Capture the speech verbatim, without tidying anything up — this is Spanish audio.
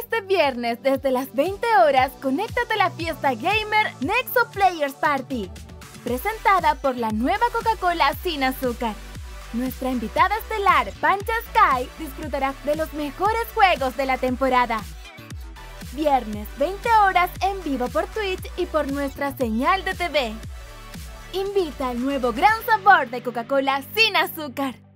Este viernes, desde las veinte horas, conéctate a la fiesta gamer Nexo Players Party, presentada por la nueva Coca-Cola sin azúcar. Nuestra invitada estelar, Pancha Sky, disfrutará de los mejores juegos de la temporada. Viernes, veinte horas, en vivo por Twitch y por nuestra señal de T V. Invita al nuevo gran sabor de Coca-Cola sin azúcar.